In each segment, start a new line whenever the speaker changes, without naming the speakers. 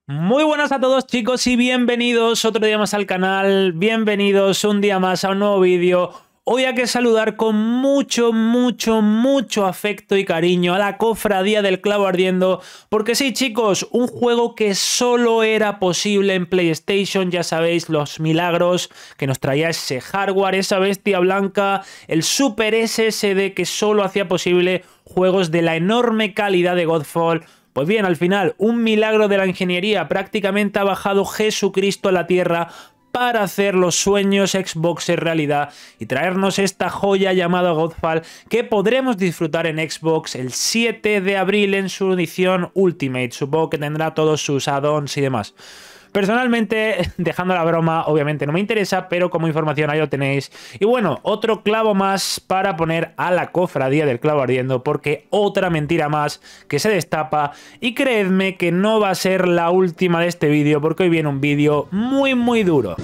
Muy buenas a todos, chicos, y bienvenidos otro día más al canal, bienvenidos un día más a un nuevo vídeo. Hoy hay que saludar con mucho afecto y cariño a la cofradía del clavo ardiendo, porque sí, chicos, un juego que solo era posible en PlayStation, ya sabéis, los milagros que nos traía ese hardware, esa bestia blanca, el Super SSD que solo hacía posible juegos de la enorme calidad de Godfall. Pues bien, al final, un milagro de la ingeniería, prácticamente ha bajado Jesucristo a la tierra para hacer los sueños Xboxer realidad y traernos esta joya llamada Godfall que podremos disfrutar en Xbox el 7 de abril en su edición Ultimate. Supongo que tendrá todos sus add-ons y demás. Personalmente, dejando la broma, obviamente no me interesa, pero como información ahí lo tenéis. Y bueno, otro clavo más para poner a la cofradía del clavo ardiendo, porque otra mentira más que se destapa. Y creedme que no va a ser la última de este vídeo, porque hoy viene un vídeo muy duro.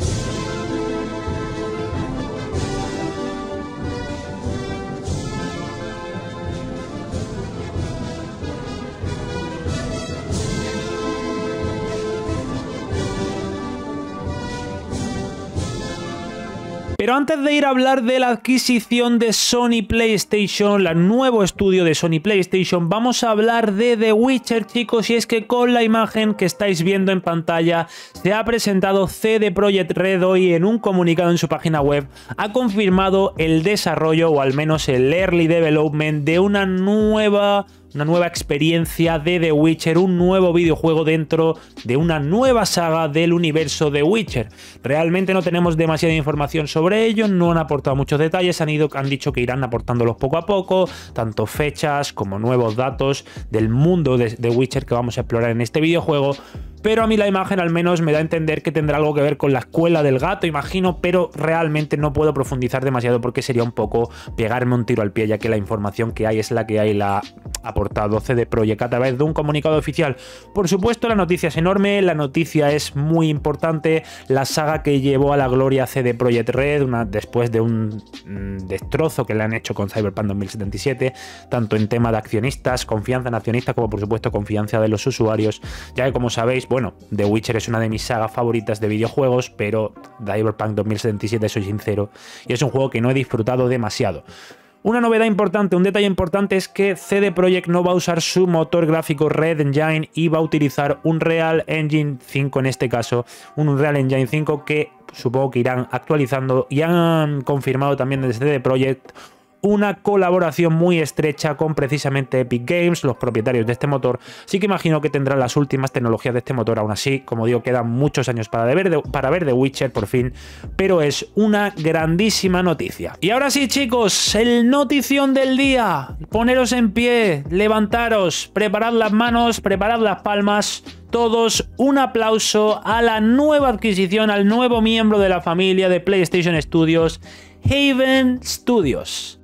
Pero antes de ir a hablar de la adquisición de Sony PlayStation, el nuevo estudio de Sony PlayStation, vamos a hablar de The Witcher, chicos, y es que con la imagen que estáis viendo en pantalla se ha presentado CD Projekt Red hoy en un comunicado en su página web, ha confirmado el desarrollo o al menos el early development de una nueva experiencia de The Witcher, un nuevo videojuego dentro de una nueva saga del universo de Witcher. Realmente no tenemos demasiada información sobre ello, no han aportado muchos detalles, han dicho que irán aportándolos poco a poco, tanto fechas como nuevos datos del mundo de The Witcher que vamos a explorar en este videojuego. Pero a mí la imagen al menos me da a entender que tendrá algo que ver con la escuela del gato, imagino, pero realmente no puedo profundizar demasiado porque sería un poco pegarme un tiro al pie, ya que la información que hay es la que hay, la ha aportado CD Projekt a través de un comunicado oficial. Por supuesto, la noticia es enorme, la noticia es muy importante, la saga que llevó a la gloria a CD Projekt Red después de un destrozo que le han hecho con Cyberpunk 2077, tanto en tema de accionistas, confianza en accionistas, como por supuesto confianza de los usuarios, ya que como sabéis, bueno, The Witcher es una de mis sagas favoritas de videojuegos, pero Cyberpunk 2077 soy sincero, y es un juego que no he disfrutado demasiado. Una novedad importante, un detalle importante es que CD Projekt no va a usar su motor gráfico Red Engine y va a utilizar un Unreal Engine 5 en este caso, un Unreal Engine 5 que supongo que irán actualizando y han confirmado también desde CD Projekt una colaboración muy estrecha con precisamente Epic Games, los propietarios de este motor, así que imagino que tendrán las últimas tecnologías de este motor. Aún así, como digo, quedan muchos años para ver The Witcher por fin, pero es una grandísima noticia. Y ahora sí, chicos, el notición del día, poneros en pie, levantaros, preparad las manos, preparad las palmas, todos un aplauso a la nueva adquisición, al nuevo miembro de la familia de PlayStation Studios, Haven Studios.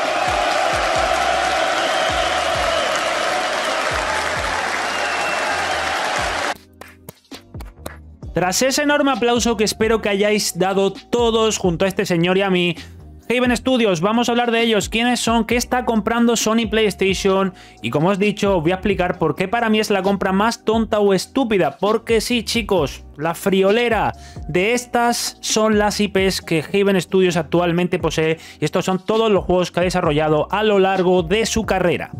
Tras ese enorme aplauso que espero que hayáis dado todos junto a este señor y a mí, Haven Studios, vamos a hablar de ellos, quiénes son, qué está comprando Sony PlayStation y como os he dicho, os voy a explicar por qué para mí es la compra más tonta o estúpida, porque sí, chicos, la friolera de estas son las IPs que Haven Studios actualmente posee y estos son todos los juegos que ha desarrollado a lo largo de su carrera.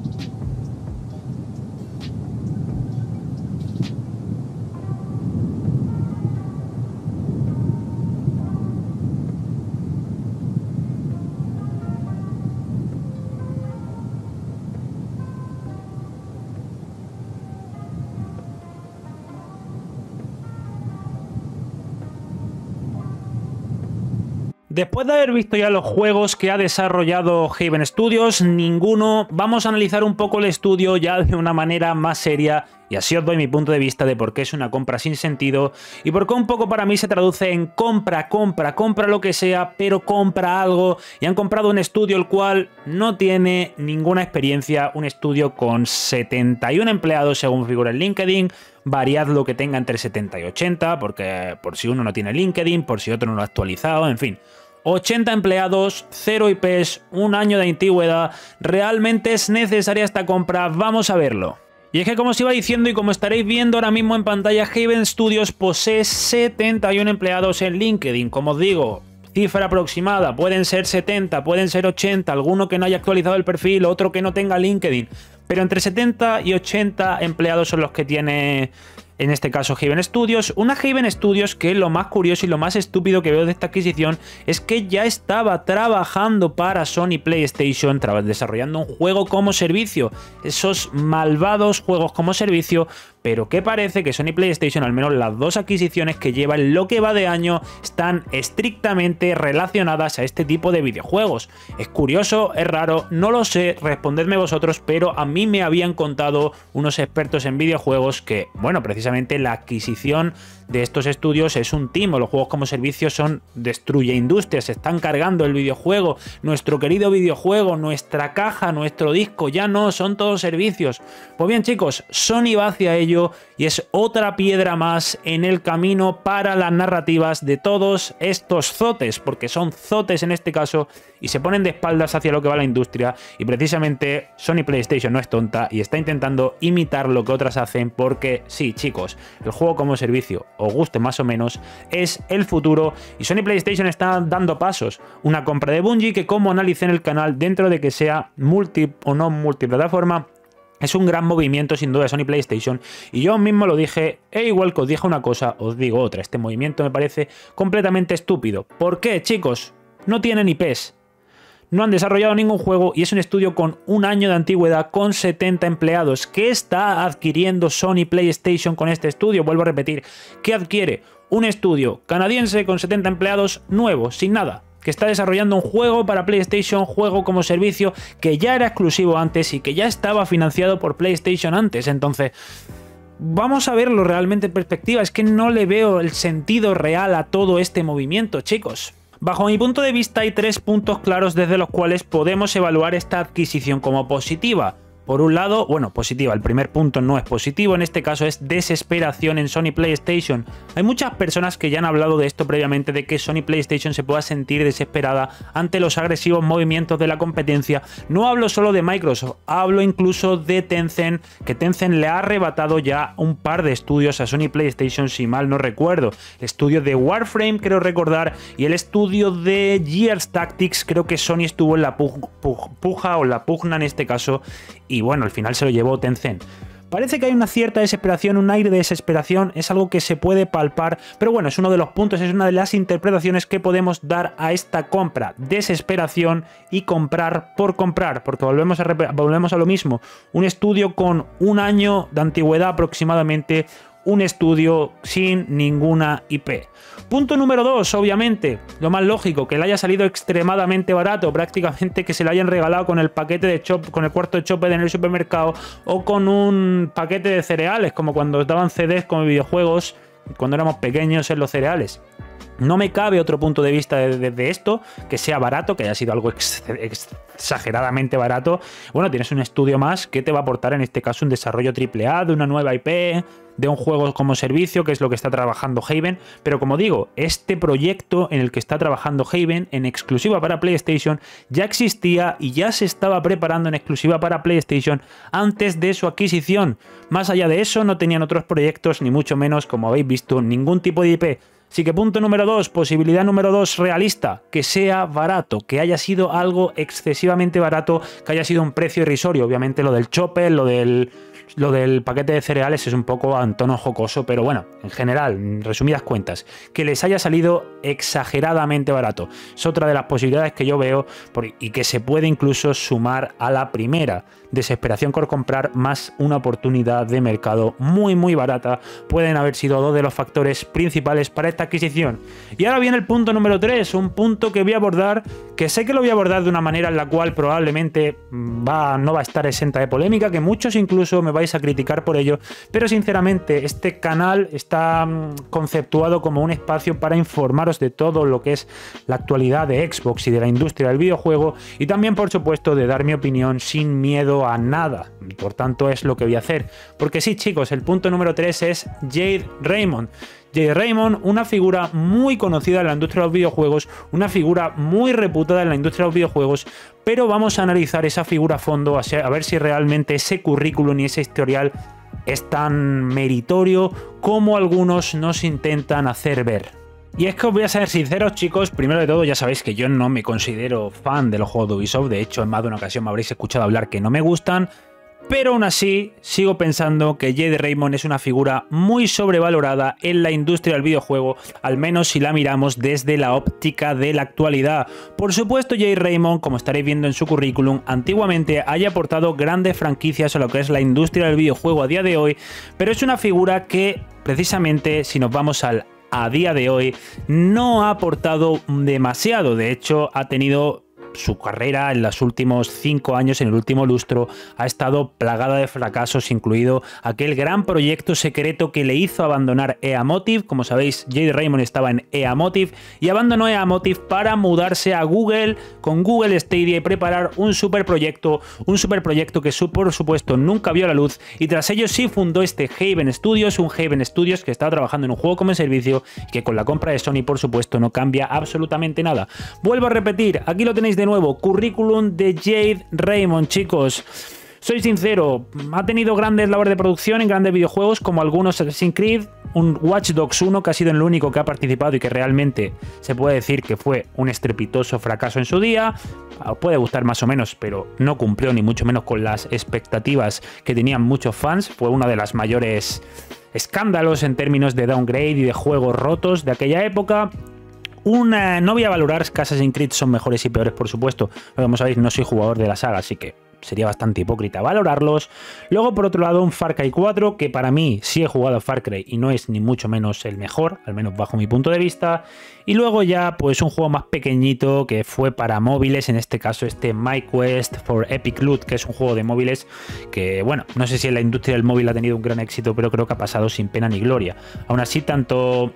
Después de haber visto ya los juegos que ha desarrollado Haven Studios, ninguno, vamos a analizar un poco el estudio ya de una manera más seria y así os doy mi punto de vista de por qué es una compra sin sentido y por qué un poco para mí se traduce en compra lo que sea, pero compra algo, y han comprado un estudio el cual no tiene ninguna experiencia, un estudio con 71 empleados según figura en LinkedIn. Variad lo que tenga entre 70 y 80, porque por si uno no tiene LinkedIn, por si otro no lo ha actualizado, en fin. 80 empleados, 0 IPs, un año de antigüedad. ¿Realmente es necesaria esta compra? Vamos a verlo. Y es que, como os iba diciendo y como estaréis viendo ahora mismo en pantalla, Haven Studios posee 71 empleados en LinkedIn. Como os digo, cifra aproximada, pueden ser 70, pueden ser 80, alguno que no haya actualizado el perfil, otro que no tenga LinkedIn, pero entre 70 y 80 empleados son los que tiene, en este caso, Haven Studios. Una Haven Studios que lo más curioso y lo más estúpido que veo de esta adquisición es que ya estaba trabajando para Sony PlayStation, desarrollando un juego como servicio, esos malvados juegos como servicio, pero que parece que Sony PlayStation, al menos las dos adquisiciones que lleva en lo que va de año, están estrictamente relacionadas a este tipo de videojuegos. Es curioso, es raro, no lo sé, respondedme vosotros, pero a mí me habían contado unos expertos en videojuegos que, bueno, precisamente la adquisición de estos estudios es un timo. Los juegos como servicio son destruye industrias, se están cargando el videojuego, nuestro querido videojuego, nuestra caja, nuestro disco, ya no, son todos servicios. Pues bien, chicos, Sony va hacia ello y es otra piedra más en el camino para las narrativas de todos estos zotes, porque son zotes en este caso y se ponen de espaldas hacia lo que va la industria, y precisamente Sony PlayStation no es tonta y está intentando imitar lo que otras hacen, porque sí, chicos, el juego como servicio, os guste más o menos, es el futuro y Sony PlayStation está dando pasos. Una compra de Bungie que, como analicé en el canal, dentro de que sea multi o no multiplataforma, es un gran movimiento sin duda de Sony PlayStation, y yo mismo lo dije, e igual que os dije una cosa, os digo otra. Este movimiento me parece completamente estúpido. ¿Por qué, chicos? No tienen IPs, no han desarrollado ningún juego y es un estudio con un año de antigüedad, con 70 empleados. ¿Qué está adquiriendo Sony PlayStation con este estudio? Vuelvo a repetir, ¿qué adquiere? Un estudio canadiense con 70 empleados, nuevo, sin nada, que está desarrollando un juego para PlayStation, juego como servicio, que ya era exclusivo antes y que ya estaba financiado por PlayStation antes. Entonces, vamos a verlo realmente en perspectiva. Es que no le veo el sentido real a todo este movimiento, chicos. Bajo mi punto de vista hay 3 puntos claros desde los cuales podemos evaluar esta adquisición como positiva. Por un lado, bueno, positiva, el primer punto no es positivo, en este caso es desesperación en Sony PlayStation. Hay muchas personas que ya han hablado de esto previamente, de que Sony PlayStation se pueda sentir desesperada ante los agresivos movimientos de la competencia. No hablo solo de Microsoft, hablo incluso de Tencent, que Tencent le ha arrebatado ya un par de estudios a Sony PlayStation, si mal no recuerdo. El estudio de Warframe, creo recordar, y el estudio de Gears Tactics, creo que Sony estuvo en la puja o la pugna en este caso, y bueno, al final se lo llevó Tencent. Parece que hay una cierta desesperación, un aire de desesperación, es algo que se puede palpar, pero bueno, es uno de los puntos, es una de las interpretaciones que podemos dar a esta compra. Desesperación y comprar por comprar, porque volvemos a lo mismo. Un estudio con un año de antigüedad aproximadamente, un estudio sin ninguna IP. Punto número 2, obviamente, lo más lógico, que le haya salido extremadamente barato, prácticamente que se le hayan regalado con el paquete de con el cuarto de Chopper en el supermercado, o con un paquete de cereales, como cuando os daban CDs con videojuegos cuando éramos pequeños en los cereales. No me cabe otro punto de vista de esto, que sea barato, que haya sido algo exageradamente barato. Bueno, tienes un estudio más que te va a aportar en este caso un desarrollo AAA de una nueva IP, de un juego como servicio, que es lo que está trabajando Haven. Pero como digo, este proyecto en el que está trabajando Haven en exclusiva para PlayStation ya existía y ya se estaba preparando en exclusiva para PlayStation antes de su adquisición. Más allá de eso, no tenían otros proyectos, ni mucho menos, como habéis visto, ningún tipo de IP. Así que punto número 2, posibilidad número 2 realista, que sea barato, que haya sido algo excesivamente barato, que haya sido un precio irrisorio. Obviamente lo del chopper, lo del paquete de cereales es un poco en tono jocoso, pero bueno, en general, en resumidas cuentas, que les haya salido exageradamente barato. Es otra de las posibilidades que yo veo y que se puede incluso sumar a la primera. Desesperación por comprar más una oportunidad de mercado muy barata. Pueden haber sido dos de los factores principales para esta adquisición. Y ahora viene el punto número 3, un punto que voy a abordar, que sé que lo voy a abordar de una manera en la cual probablemente no va a estar exenta de polémica, que muchos incluso me vais a criticar por ello, pero sinceramente este canal está conceptuado como un espacio para informaros de todo lo que es la actualidad de Xbox y de la industria del videojuego, y también por supuesto de dar mi opinión sin miedo a nada. Por tanto es lo que voy a hacer, porque sí, chicos, el punto número 3 es Jade Raymond. Jade Raymond, una figura muy conocida en la industria de los videojuegos, una figura muy reputada en la industria de los videojuegos, pero vamos a analizar esa figura a fondo, a ver si realmente ese currículum y ese historial es tan meritorio como algunos nos intentan hacer ver. Y es que os voy a ser sinceros, chicos, primero de todo ya sabéis que yo no me considero fan de los juegos de Ubisoft, de hecho en más de una ocasión me habréis escuchado hablar que no me gustan, pero aún así sigo pensando que Jade Raymond es una figura muy sobrevalorada en la industria del videojuego, al menos si la miramos desde la óptica de la actualidad. Por supuesto, Jade Raymond, como estaréis viendo en su currículum, antiguamente haya aportado grandes franquicias a lo que es la industria del videojuego a día de hoy, pero es una figura que, precisamente, si nos vamos a día de hoy, no ha aportado demasiado. De hecho, ha tenido su carrera en los últimos 5 años, en el último lustro, ha estado plagada de fracasos, incluido aquel gran proyecto secreto que le hizo abandonar EA Motive. Como sabéis, Jade Raymond estaba en EA Motive y abandonó EA Motive para mudarse a Google con Google Stadia y preparar un super proyecto que por supuesto nunca vio la luz, y tras ello sí fundó este Haven Studios, un Haven Studios que estaba trabajando en un juego como servicio y que con la compra de Sony por supuesto no cambia absolutamente nada. Vuelvo a repetir, aquí lo tenéis de nuevo, currículum de Jade Raymond, chicos. Soy sincero, ha tenido grandes labores de producción en grandes videojuegos como algunos Assassin's Creed, un Watch Dogs 1 que ha sido el único que ha participado y que realmente se puede decir que fue un estrepitoso fracaso en su día. Os puede gustar más o menos, pero no cumplió ni mucho menos con las expectativas que tenían muchos fans. Fue uno de los mayores escándalos en términos de downgrade y de juegos rotos de aquella época. No voy a valorar que Assassin's Creed son mejores y peores, por supuesto, pero como sabéis no soy jugador de la saga, así que sería bastante hipócrita valorarlos. Luego, por otro lado, un Far Cry 4, que para mí sí he jugado a Far Cry y no es ni mucho menos el mejor, al menos bajo mi punto de vista. Y luego ya, pues un juego más pequeñito que fue para móviles, en este caso este My Quest for Epic Loot, que es un juego de móviles que, bueno, no sé si en la industria del móvil ha tenido un gran éxito, pero creo que ha pasado sin pena ni gloria. Aún así, tanto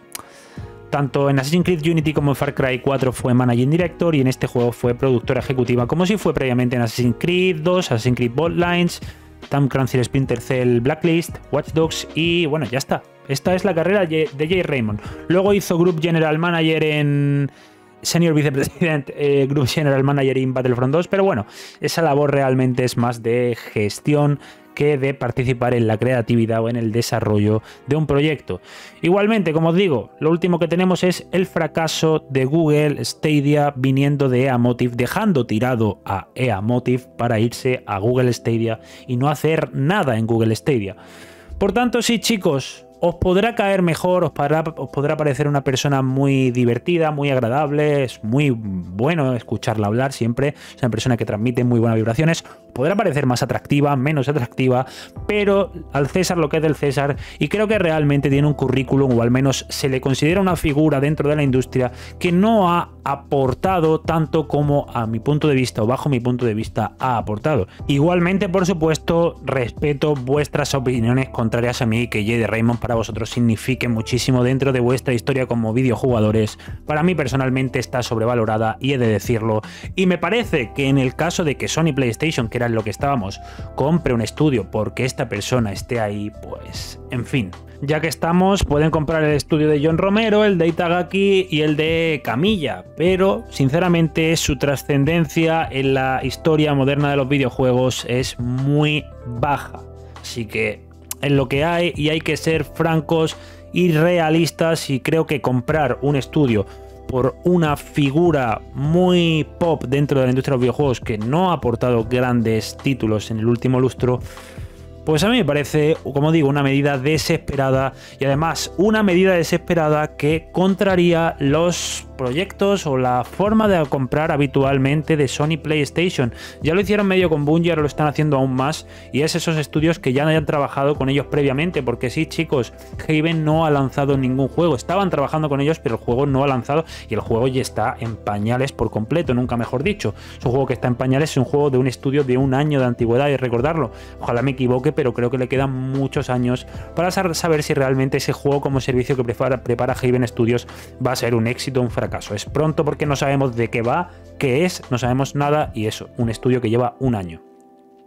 en Assassin's Creed Unity como en Far Cry 4 fue Managing Director, y en este juego fue productora ejecutiva, como si fue previamente en Assassin's Creed 2, Assassin's Creed Bloodlines, Tom Clancy's Splinter Cell Blacklist, Watch Dogs, y bueno, ya está. Esta es la carrera de Jade Raymond. Luego hizo Group General Manager en Senior Vicepresident, Group General Manager en Battlefront 2, pero bueno, esa labor realmente es más de gestión que de participar en la creatividad o en el desarrollo de un proyecto. Igualmente, como os digo, lo último que tenemos es el fracaso de Google Stadia viniendo de EA Motive, dejando tirado a EA Motive para irse a Google Stadia y no hacer nada en Google Stadia. Por tanto, sí, chicos, os podrá caer mejor, os podrá parecer una persona muy divertida, muy agradable, es muy bueno escucharla hablar siempre, es una persona que transmite muy buenas vibraciones, podrá parecer más atractiva, menos atractiva, pero al César lo que es del César, y creo que realmente tiene un currículum, o al menos se le considera una figura dentro de la industria que no ha aportado tanto como a mi punto de vista o bajo mi punto de vista ha aportado. Igualmente, por supuesto, respeto vuestras opiniones contrarias a mí, que Jade Raymond para vosotros signifique muchísimo dentro de vuestra historia como videojugadores. Para mí personalmente está sobrevalorada y he de decirlo, y me parece que en el caso de que Sony PlayStation, que era en lo que estábamos, compre un estudio porque esta persona esté ahí, pues en fin. Ya que estamos, pueden comprar el estudio de John Romero, el de Itagaki y el de Camilla, pero sinceramente su trascendencia en la historia moderna de los videojuegos es muy baja. Así que es lo que hay y hay que ser francos y realistas, y creo que comprar un estudio por una figura muy pop dentro de la industria de los videojuegos que no ha aportado grandes títulos en el último lustro, pues a mí me parece, como digo, una medida desesperada, y además una medida desesperada que contraría los proyectos o la forma de comprar habitualmente de Sony PlayStation. Ya lo hicieron medio con Bungie, ahora lo están haciendo aún más, y es esos estudios que ya hayan trabajado con ellos previamente, porque sí, chicos, Haven no ha lanzado ningún juego, estaban trabajando con ellos, pero el juego no ha lanzado, y el juego ya está en pañales por completo, nunca mejor dicho. Es un juego que está en pañales, es un juego de un estudio de un año de antigüedad, y recordarlo, ojalá me equivoque, pero creo que le quedan muchos años para saber si realmente ese juego como servicio que prepara Haven Studios va a ser un éxito o un fracaso. Es pronto porque no sabemos de qué va, qué es, no sabemos nada, y eso, un estudio que lleva un año.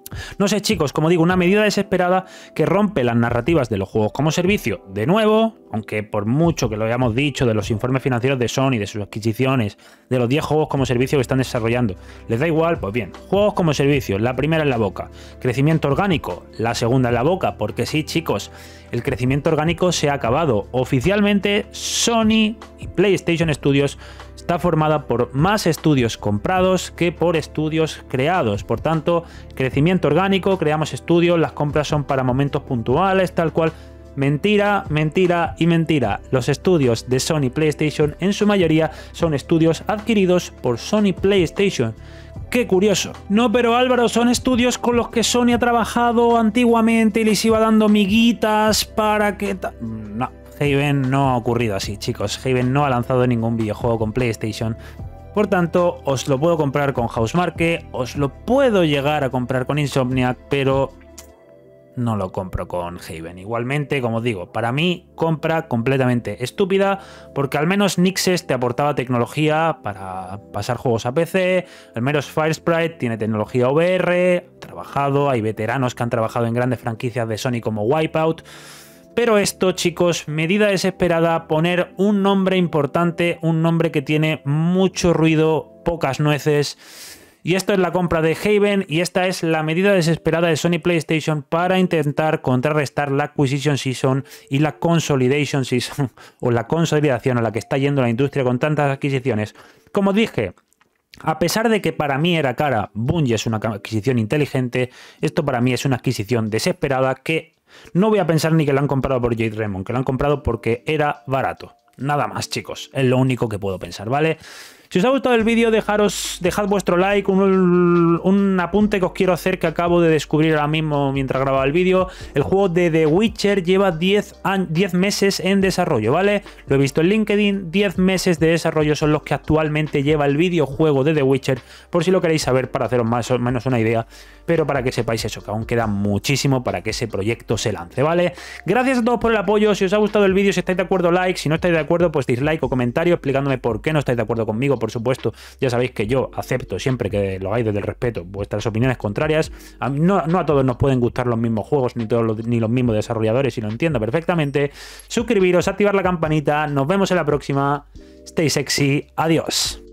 No sé, chicos, como digo, una medida desesperada que rompe las narrativas de los juegos como servicio. De nuevo, aunque por mucho que lo hayamos dicho de los informes financieros de Sony, de sus adquisiciones, de los 10 juegos como servicio que están desarrollando, ¿les da igual? Pues bien, juegos como servicio, la primera en la boca. Crecimiento orgánico, la segunda en la boca, porque sí, chicos, el crecimiento orgánico se ha acabado. Oficialmente, Sony y PlayStation Studios está formada por más estudios comprados que por estudios creados. Por tanto, crecimiento orgánico, creamos estudios, las compras son para momentos puntuales, tal cual. Mentira, mentira y mentira. Los estudios de Sony PlayStation en su mayoría son estudios adquiridos por Sony PlayStation. ¡Qué curioso! No, pero Álvaro, son estudios con los que Sony ha trabajado antiguamente y les iba dando miguitas para que... No, Haven no ha ocurrido así, chicos. Haven no ha lanzado ningún videojuego con PlayStation. Por tanto, os lo puedo comprar con Housemarque, os lo puedo llegar a comprar con Insomniac, pero no lo compro con Haven. Igualmente, como os digo, para mí, compra completamente estúpida, porque al menos Nixxes te aportaba tecnología para pasar juegos a PC, al menos Firesprite tiene tecnología VR, trabajado, hay veteranos que han trabajado en grandes franquicias de Sony como Wipeout. Pero esto, chicos, medida desesperada, poner un nombre importante, un nombre que tiene mucho ruido, pocas nueces. Y esto es la compra de Haven y esta es la medida desesperada de Sony PlayStation para intentar contrarrestar la Acquisition Season y la Consolidation Season, o la consolidación a la que está yendo la industria con tantas adquisiciones. Como dije, a pesar de que para mí era cara, Bungie es una adquisición inteligente, esto para mí es una adquisición desesperada que no voy a pensar ni que lo han comprado por Jade Raymond, que lo han comprado porque era barato. Nada más, chicos, es lo único que puedo pensar, ¿vale? Si os ha gustado el vídeo, dejad vuestro like, un apunte que os quiero hacer que acabo de descubrir ahora mismo mientras grababa el vídeo. El juego de The Witcher lleva 10 meses en desarrollo, ¿vale? Lo he visto en LinkedIn, 10 meses de desarrollo son los que actualmente lleva el videojuego de The Witcher, por si lo queréis saber para haceros más o menos una idea, pero para que sepáis eso, que aún queda muchísimo para que ese proyecto se lance, ¿vale? Gracias a todos por el apoyo, si os ha gustado el vídeo, si estáis de acuerdo, like, si no estáis de acuerdo, pues dislike o comentario explicándome por qué no estáis de acuerdo conmigo. Por supuesto, ya sabéis que yo acepto siempre que lo hagáis desde el respeto vuestras opiniones contrarias. No a todos nos pueden gustar los mismos juegos ni los mismos desarrolladores, y lo entiendo perfectamente. Suscribiros, activar la campanita. Nos vemos en la próxima. Stay sexy. Adiós.